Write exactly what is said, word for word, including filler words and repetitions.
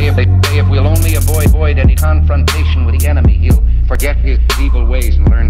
say if, they say if we'll only avoid, avoid any confrontation with the enemy, he'll forget his evil ways and learn